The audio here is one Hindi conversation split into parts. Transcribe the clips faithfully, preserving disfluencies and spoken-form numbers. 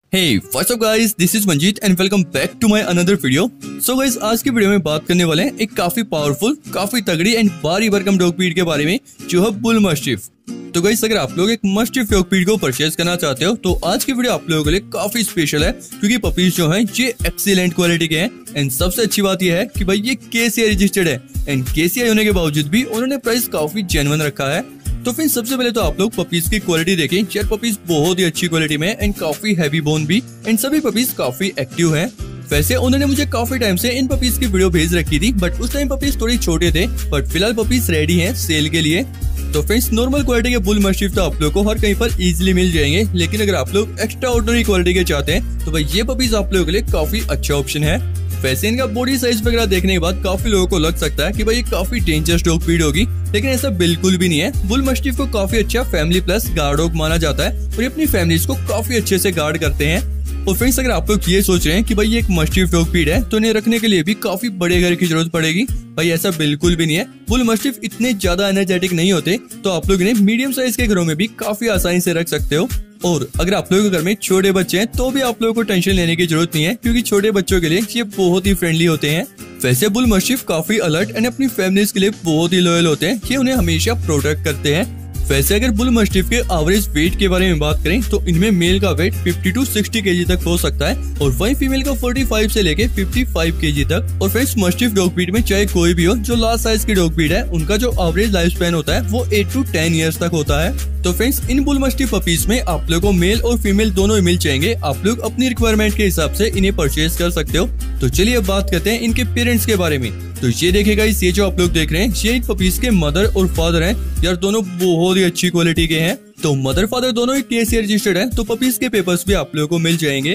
Hey, what's up guys? This is Manjeet and welcome back to my another video. So guys, आज की वीडियो में बात करने वाले हैं एक काफी पावरफुल, काफी तगड़ी एंड भारी भरकम डॉग ब्रीड के बारे में जो है बुल मास्टिफ। तो गाइस, अगर आप लोग एक मास्टिफ डॉग ब्रीड को परचेज करना चाहते हो तो आज की वीडियो आप लोगों के लिए काफी स्पेशल है, क्योंकि पपीज जो हैं ये एक्सीलेंट क्वालिटी के हैं एंड सबसे अच्छी बात यह है कि भाई ये केसीआई रजिस्टर्ड है एंड केसीआई होने के बावजूद भी उन्होंने प्राइस काफी जेन्युइन रखा है। तो फिर सबसे पहले तो आप लोग पपीज की क्वालिटी देखें। यार पपीज बहुत ही अच्छी क्वालिटी में एंड काफी हैवी बोन भी एंड सभी पपीज काफी एक्टिव हैं। वैसे उन्होंने मुझे काफी टाइम से इन पपीज की वीडियो भेज रखी थी, बट उस टाइम पपीज थोड़ी छोटे थे, बट फिलहाल पपीज रेडी हैं सेल के लिए। तो फ्रेंड्स, नॉर्मल क्वालिटी के बुल मास्टिफ तो आप लोग को हर कहीं पर इजीली मिल जाएंगे, लेकिन अगर आप लोग एक्स्ट्रा ऑर्डिनरी क्वालिटी के चाहते हैं तो भाई ये पपीज आप लोगों के लिए काफी अच्छा ऑप्शन है। वैसे इनका बॉडी साइज वगैरह देखने के बाद काफी लोगों को लग सकता है कि भाई ये काफी डेंजरस डॉग ब्रीड होगी, लेकिन ऐसा बिल्कुल भी नहीं है। बुल मास्टिफ को काफी अच्छा फैमिली प्लस गार्ड डॉग माना जाता है और ये अपनी फैमिलीज को काफी अच्छे से गार्ड करते हैं। और फ्रेंड्स, अगर आप लोग ये सोच रहे हैं कि भाई ये एक मास्टिफ डॉग ब्रीड है तो इन्हें रखने के लिए भी काफी बड़े घर की जरूरत पड़ेगी, भाई ऐसा बिल्कुल भी नहीं है। बुल मास्टिफ इतने ज्यादा एनर्जेटिक नहीं होते, तो आप लोग इन्हें मीडियम साइज के घरों में भी काफी आसानी से रख सकते हो। और अगर आप लोगों के घर में छोटे बच्चे हैं तो भी आप लोगों को टेंशन लेने की जरूरत नहीं है, क्योंकि छोटे बच्चों के लिए ये बहुत ही फ्रेंडली होते हैं। वैसे बुल मास्टिफ काफी अलर्ट एंड अपनी फैमिलीज के लिए बहुत ही लॉयल होते हैं, ये उन्हें हमेशा प्रोटेक्ट करते हैं। वैसे अगर बुल मास्टिफ के एवरेज वेट के बारे में बात करें तो इनमें मेल का weight fifty to sixty KG तक हो सकता है और वहीं फीमेल का पैंतालीस से लेके पचपन केजी तक। और फ्रेंड्स, मास्टिफ डॉग ब्रीड में चाहे कोई भी हो, जो लार्ज साइज की डॉग ब्रीड है उनका जो एवरेज लाइफ स्पैन होता है वो एट टू टेन इयर्स तक होता है। तो फ्रेंड्स, इन बुल मास्टिफ पपीज में आप लोगों को मेल और फीमेल दोनों ही मिल जाएंगे। आप लोग अपनी रिक्वायरमेंट के हिसाब से इन्हें परचेज कर सकते हो। तो चलिए अब बात करते हैं इनके पेरेंट्स के बारे में। तो ये देखेगा, ये जो आप लोग देख रहे हैं ये इन पपीज के मदर और फादर हैं। यार दोनों बहुत ही अच्छी क्वालिटी के हैं। तो मदर फादर दोनों ही केसीआई रजिस्टर्ड हैं, तो पपीज के पेपर्स भी आप लोगों को मिल जाएंगे।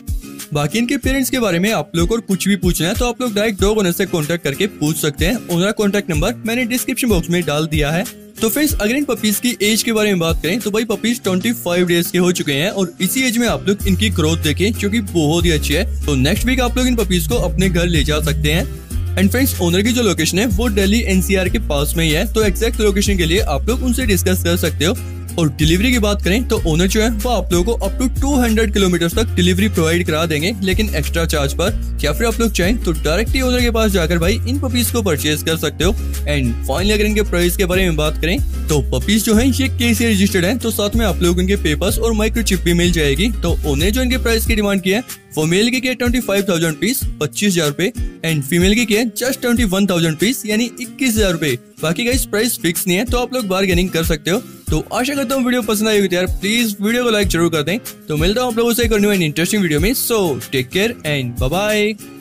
बाकी इनके पेरेंट्स के बारे में आप लोगों को कुछ भी पूछना है तो आप लोग डायरेक्ट डॉग ओनर से कांटेक्ट करके पूछ सकते हैं। ओनर का कांटेक्ट नंबर मैंने डिस्क्रिप्शन बॉक्स में डाल दिया है। तो फ्रेंड्स, अगर इन पपीज की एज के बारे में बात करें तो भाई पपीज पच्चीस डेज के हो चुके हैं और इसी एज में आप लोग इनकी ग्रोथ देखें जो कि बहुत ही अच्छी है। तो नेक्स्ट वीक आप लोग इन पपीज को अपने घर ले जा सकते हैं। एंड फ्रेंड्स, ओनर की जो लोकेशन है वो दिल्ली एनसीआर के पास में ही है, तो एक्जैक्ट लोकेशन के लिए आप लोग उनसे डिस्कस कर सकते हो। और डिलीवरी की बात करें तो ओनर जो है वो आप लोगों को अप टू दो सौ किलोमीटर तक डिलीवरी प्रोवाइड करा देंगे, लेकिन एक्स्ट्रा चार्ज पर। या फिर आप लोग चाहें तो डायरेक्टली ओनर के पास जाकर भाई इन पपीज को परचेज कर सकते हो। एंड फाइनली अगर इनके प्राइस के बारे में बात करें तो पपीज जो है ये केसीआई रजिस्टर्ड है, तो साथ में आप लोग इनके पेपर्स और माइक्रोचिप भी मिल जाएगी। तो ओनर जो इनके प्राइस की डिमांड की है वो मेल की है ट्वेंटी फाइव थाउजेंड पीस पच्चीस हजार रूपए एंड फीमेल की है just twenty one thousand piece यानी इक्कीस हजार रूपए। बाकी गाइस प्राइस फिक्स नहीं है, तो आप लोग बार्गेनिंग कर सकते हो। तो आशा करता हूँ वीडियो पसंद आई होगी, यार प्लीज वीडियो को लाइक जरूर कर दें। तो मिलता हूँ आप लोगों से एक और न्यू एंड इंटरेस्टिंग वीडियो में। So take care and bye bye.